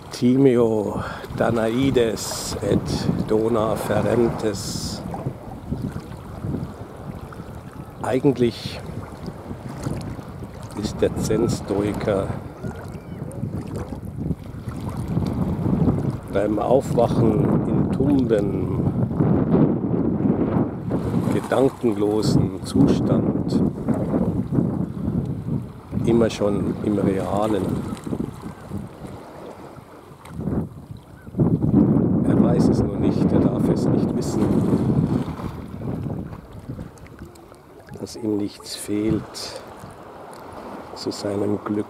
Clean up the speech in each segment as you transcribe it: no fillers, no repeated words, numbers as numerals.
Timeo Danaides et dona ferentes. Eigentlich ist der Zen-Stoiker beim Aufwachen in Tumben, gedankenlosen Zustand immer schon im Realen. Er weiß es nur nicht, er darf es nicht wissen, dass ihm nichts fehlt zu seinem Glück.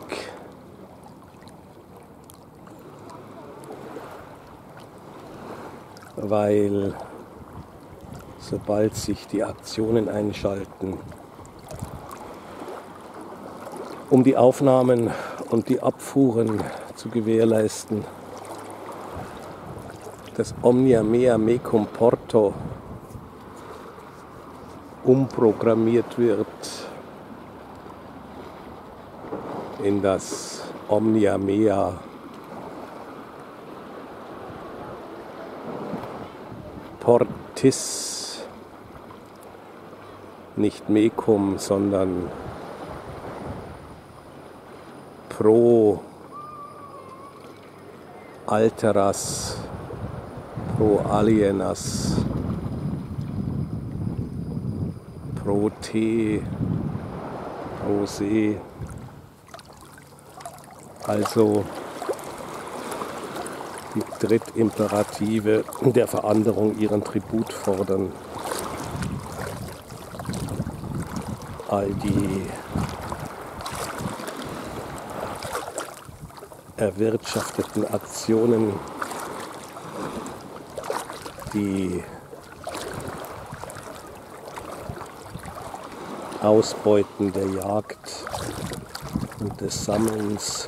Weil sobald sich die Aktionen einschalten, um die Aufnahmen und die Abfuhren zu gewährleisten, das Omnia Mea Mecum Porto umprogrammiert wird in das Omnia Mea Portis, nicht Mecum, sondern pro alteras, pro alienas, pro te, pro se. Also die Drittimperative der Veränderung ihren Tribut fordern. All die erwirtschafteten Aktionen, die Ausbeuten der Jagd und des Sammelns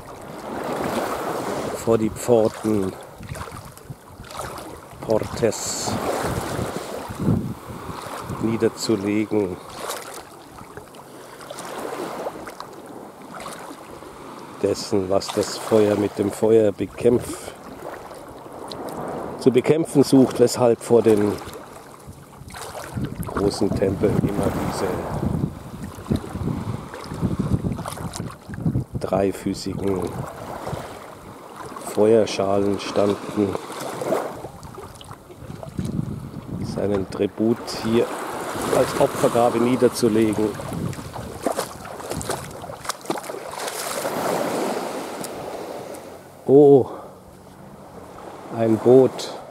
vor die Pforten Portes niederzulegen, dessen, was das Feuer mit dem Feuer zu bekämpfen sucht, weshalb vor den großen Tempeln immer diese dreifüßigen Feuerschalen standen, seinen Tribut hier als Opfergabe niederzulegen. Oh, ein Boot.